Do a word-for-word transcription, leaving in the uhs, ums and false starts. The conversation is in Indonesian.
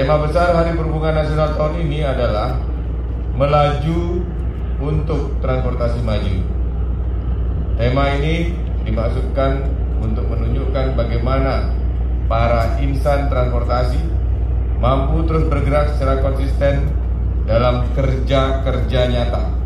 Tema besar Hari Perhubungan Nasional tahun ini adalah melaju untuk transportasi maju. Tema ini dimaksudkan untuk menunjukkan bagaimana para insan transportasi mampu terus bergerak secara konsisten dalam kerja-kerja nyata